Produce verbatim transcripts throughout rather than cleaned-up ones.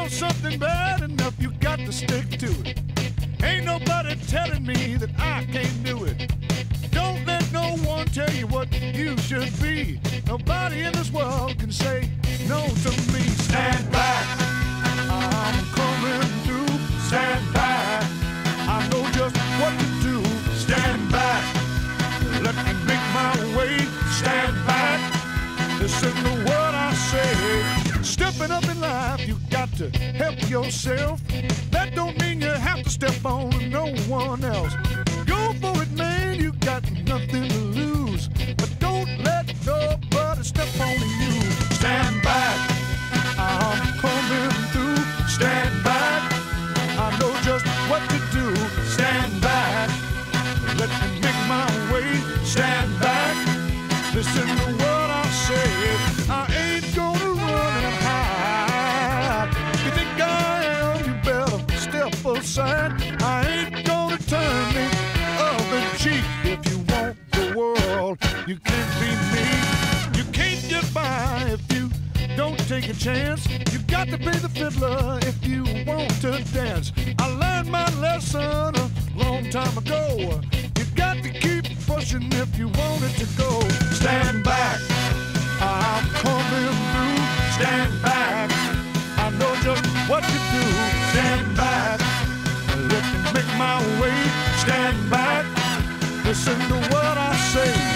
want something bad enough, you got to stick to it. Ain't nobody telling me that I can't do it. Don't let no one tell you what you should be. Nobody in this world can say no to me. Stand back, I'm coming through. Stand back, I know just what to do. Stand back, let me make my way. Stand back, listen to what I say. Stepping up in life, you got to help yourself. That don't mean you have to step on no one else. Go for it, man, you got nothing to lose. But don't let nobody step on you. Stand back, I'm coming through. Stand back, I know just what to do. Stand back, let me make my way. Stand back, listen to what I say. I ain't gonna run and hide. You think I am, you better step aside. I ain't gonna turn the other cheek. If you want the world, you can't be me. You can't get by if you don't take a chance. You got to play the fiddler if you want to dance. I learned my lesson a long time ago. You got to keep pushing if you want it to go. Stand back, I'm coming through. Stand back, I know just what to do. Stand back, let me make my way. Stand back, listen to what I say.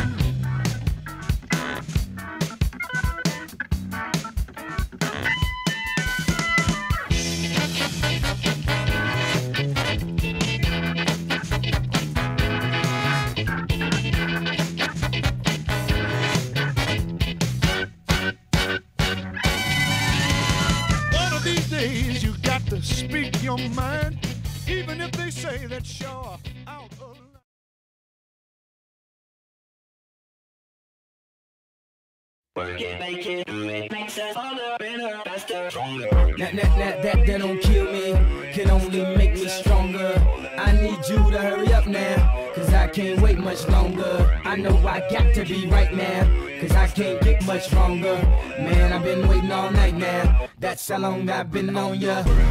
You got to speak your mind, even if they say that you're out of line. Work it, make it, do it, makes us harder, better, faster, stronger. That, that, that, that, that don't kill me, can only make me stronger. I need you to hurry up now, cause I can't wait much longer. I know I got to be right now, cause I can't get much stronger. Man, I've been waiting all night now, that's how long I've been on ya. I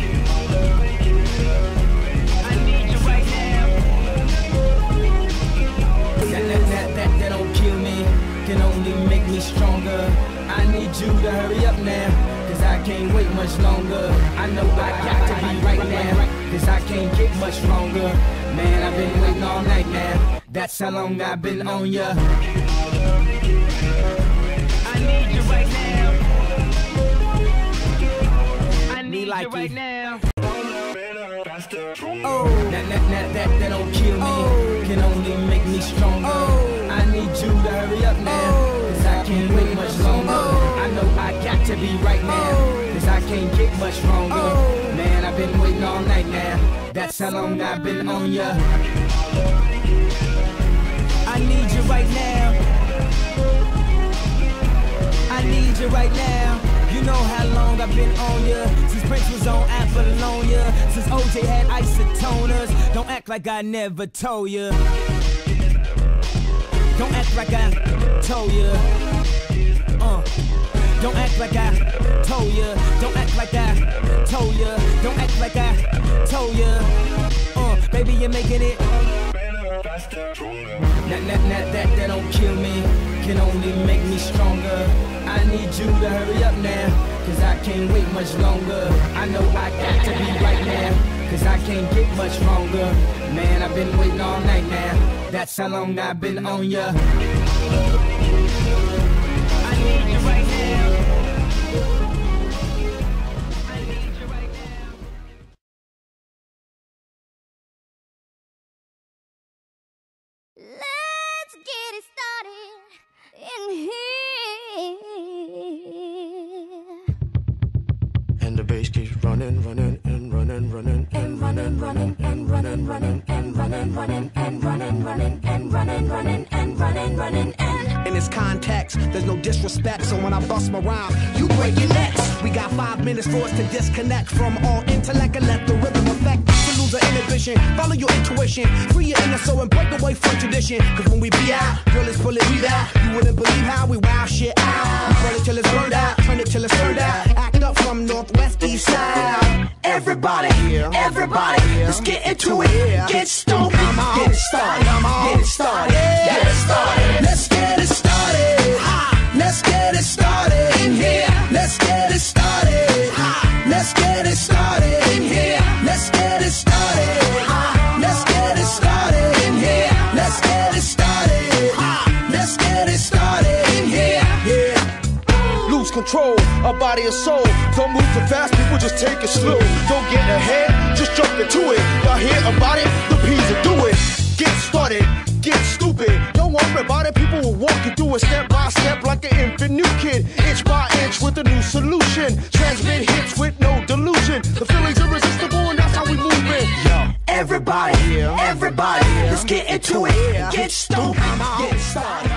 need you right now. That, that, that, that, that don't kill me, can only make me stronger. I need you to hurry up now, cause I can't wait much longer. I know I got to be right now, cause I can't get much stronger. Man, I've been waiting all night now, that's how long I've been on ya. I need you right now. I need like you right it. now. Oh, that, that, that, that, that don't kill me, oh, can only make me stronger. Oh, I need you to hurry up now, oh, cause I can't wait much longer. Oh, I know I got to be right now, oh, cause I can't get much stronger. Oh, man, I've been waiting all night now, that's how long I've been on ya. I need you right now, I need you right now. You know how long I've been on ya, since Prince was on Apollonia, since O J had isotoners. Don't act like I never told ya. Don't act like I told ya. Uh. Don't act like I told ya. Don't act like I told ya. Don't act like I told ya. Uh, baby, you're making it. That, that, that, that, that don't kill me, can only make me stronger. I need you to hurry up now, cause I can't wait much longer. I know I got to be right now, cause I can't get much stronger. Man, I've been waiting all night now, that's how long I've been on ya. I need you right now. I need you right now. Let's get it started in here. And the bass keeps running, running, and running, running, and running, running, and running, running, and running, running, and running, running, and running, running, and running, running, and in this context, there's no disrespect, so when I bust my rhyme, you break your necks. We got five minutes for us to disconnect from all intellect and let the rhythm affect. To lose our inhibition, follow your intuition, free your inner soul and break away from tradition. Cause when we be out, girl, let's pull it, we out. You wouldn't believe how we wow shit out. We burn it till it's burned out, turn it till it's turned out. Act up from northwest, east side. Everybody, everybody, let's get into it. Get stoked, get it started, get it started, get it started. Let's get it started. Let's get it started in here. Let's get it started. Let's get it started in here. Let's get it started. Let's get it started in here. Let's get it started. Let's get it started in here. Yeah. Lose control of body and soul. Don't move too fast, people just take it slow. Don't get ahead, just jump into it. Y'all hear about it? The P's will do it. Get started, get stupid. Don't worry about it, people will walk you through it step by step like an infant new kid. Inch by inch with a new solution. Transmit hits with no delusion. The feeling's irresistible and that's how we move it. Yo, everybody, everybody, let's get into it. Get stoked, get started.